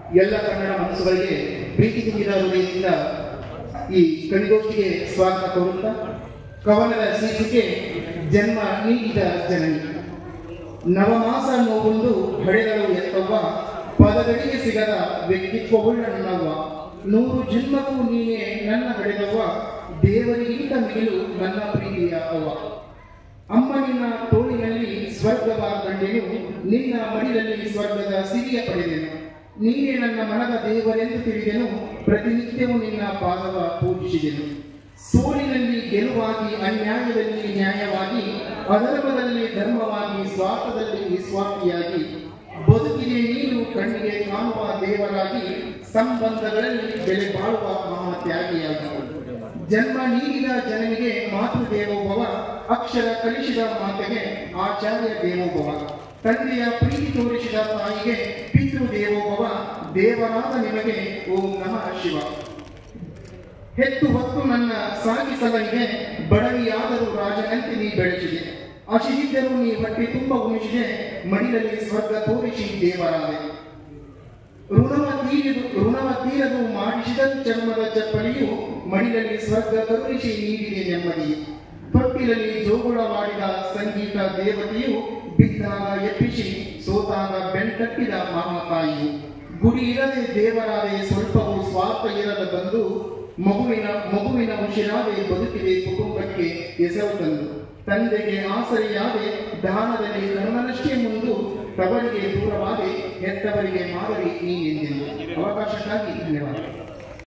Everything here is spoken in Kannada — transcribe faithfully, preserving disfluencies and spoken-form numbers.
ಎಲ್ಲ ಕನ್ನಡ ಮನಸ್ಸುಗಳಿಗೆ ಪ್ರೀತಿ ತುಂಬಿದ ಹೃದಯದಿಂದ ಈ ಕವಿಗೋಷ್ಠಿಗೆ ಸ್ವಾಗತ ಕೋರುತ್ತಾ, ಕವನದ ಶೀರ್ಷಿಕೆ ಜನ್ಮ ನೀಡಿದ ಜನನಿ. ನವಮಾಸ ನೋವೊಂದು ಹಡೆದಳು ಎತ್ತವ್ವ, ಪದಗಳಿಗೆ ಸಿಗದ ವ್ಯಕ್ತಿತ್ವವುಳ್ಳ ನನ್ನವ್ವ. ನೂರು ಜನ್ಮಕ್ಕೂ ನೀನೇ ನನ್ನ ಹಡೆದವ್ವ, ದೇವರಿಗಿಂತ ಮೇಲು ನನ್ನ ಪ್ರೀತಿಯ ಅವ್ವ. ಅಮ್ಮ ನಿನ್ನ ತೋಳಿನಲ್ಲಿ ಸ್ವರ್ಗವ ಕಂಡೆನು, ನಿನ್ನ ಮಡಿಲಲ್ಲಿ ಸ್ವರ್ಗದ ಸಿರಿಯ ಪಡೆದೆನು. ನೀನೇ ನನ್ನ ಮನದ ದೇವರೆಂದು ತಿಳಿದೆನು, ಪ್ರತಿನಿತ್ಯವೂ ನಿನ್ನ ಪಾದವ ಪೂಜಿಸಿದೆನು. ಸೋಲಿನಲ್ಲಿ ಗೆಲುವಾಗಿ, ಅನ್ಯಾಯದಲ್ಲಿ ನ್ಯಾಯವಾಗಿ, ಅಧರ್ಮದಲ್ಲಿ ಧರ್ಮವಾಗಿ, ಸ್ವಾರ್ಥದಲ್ಲಿ ನಿಸ್ವಾರ್ಥಿಯಾಗಿ, ಬದುಕಿಗೆ ನೀನು ಕಣ್ಣಿಗೆ ಕಾಣುವ ದೇವರಾಗಿ, ಸಂಬಂಧಗಳಲ್ಲಿ ಬೆಲೆ ಬಾಳುವ ಮಹಾತ್ಯಾಗಿಯಾಗಿ. ಜನ್ಮ ನೀಡಿದ ಜನನಿಗೆ ಮಾತೃ ದೇವೋಭವ, ಅಕ್ಷರ ಕಲಿಸಿದ ಮಾತೆಗೆ ಆಚಾರ್ಯ ದೇವೋಭವ. ತಂದೆಯ ಪ್ರೀತಿ ತೋರಿಸಿದ ತಾಯಿಗೆ ಪಿತೃ ದೇವೋಭವ, ದೇವರಾದ ನಿಮಗೆ ಓಂ ನಮಃ ಶಿವ. ಹೆತ್ತು ಹೊತ್ತು ನನ್ನ ಸಾಗಿಸಲನಿಗೆ, ಬಡವಿಯಾದರೂ ರಾಜನಂತೆ ನೀ ಬೆಳೆಸಿದೆ. ಹಸಿದಿದ್ದರೂ ನೀ ಹೊಟ್ಟೆ ತುಂಬ ಉಣಿಸಿದೆ, ಮಡಿಲಲ್ಲಿ ಸ್ವರ್ಗ ತೋರಿಸಿ ದೇವರಾದೆ. ಋಣವ ತೀರದು ಋಣವ ತೀರದು ಮಾಡಿಸಿದ ಚರ್ಮದ ಚಪ್ಪಲಿಯು, ಮಡಿಲಲ್ಲಿ ಸ್ವರ್ಗ ಕರುಣಿಸಿ ನೀಡಿದೆ ನೆಮ್ಮದಿ. ತೊಟ್ಟಿಲಲ್ಲಿ ಜೋಗುಳವಾಡಿದ ಸಂಗೀತ ದೇವತೆಯು, ಬಿದ್ದಾಗ ಎಪ್ಪಿಸಿ ಸೋತಾಗ ಬೆಣ್ಕಟ್ಟಿದ ಮಹಾತಾಯಿಯು. ಗುಡಿ ಇರದೆ ದೇವರಾದೆ ಸ್ವಲ್ಪವೂ ಸ್ವಾರ್ಥ ಇರದ ಬಂದು, ಮಗುವಿನ ಮಗುವಿನ ಉಸಿರಾದೆ ಬದುಕಿದೆ ಕುಟುಂಬಕ್ಕೆ ಹೆಸರು ತಂದು. ತಂದೆಗೆ ಆಸರೆಯಾದೆ ದಾನದಲ್ಲಿ ಕರ್ಣನಷ್ಟೇ ಮುಂದು, ತವರಿಗೆ ದೂರವಾದೆ ಹೆತ್ತವರಿಗೆ ಮಾದರಿ ನೀನೆಂದೆನು. ಅವಕಾಶಕ್ಕಾಗಿ ಧನ್ಯವಾದ.